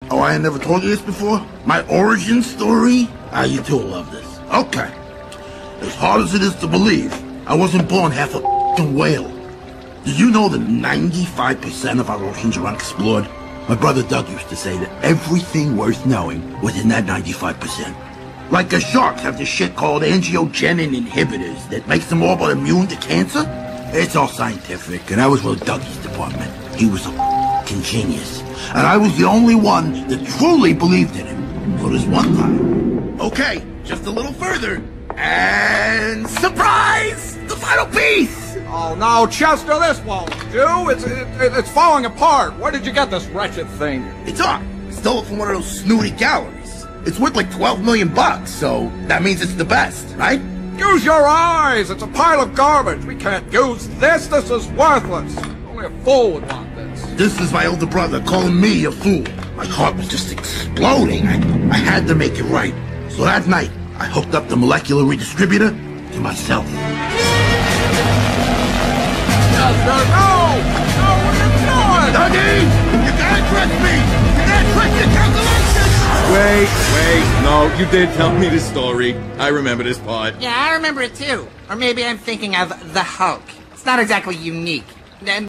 Oh, I never told you this before? My origin story? Ah, you two will love this. Okay. As hard as it is to believe, I wasn't born half a f***ing whale. Did you know that 95% of our oceans are unexplored? My brother Doug used to say that everything worth knowing was in that 95%. Like the sharks have this shit called angiogenin inhibitors that makes them all but immune to cancer. It's all scientific, and I was with Dougie's department. He was a f***ing genius. And I was the only one that truly believed in him. For this one time. Okay, just a little further. And surprise! The final piece! Oh no, Chester, this won't do. It's falling apart. Where did you get this wretched thing? It's art. I stole it from one of those snooty galleries. It's worth like 12 million bucks, so that means it's the best, right? Use your eyes! It's a pile of garbage. We can't use this. This is worthless. Only a fool would want this. This is my older brother calling me a fool. My heart was just exploding. I had to make it right. So that night, I hooked up the molecular redistributor to myself. Chester, no! No, what are you doing? Dougie! You gotta trust me! You gotta trust your calculations! Wait, no, you did tell me this story. I remember this part. Yeah, I remember it too. Or maybe I'm thinking of the Hulk. It's not exactly unique.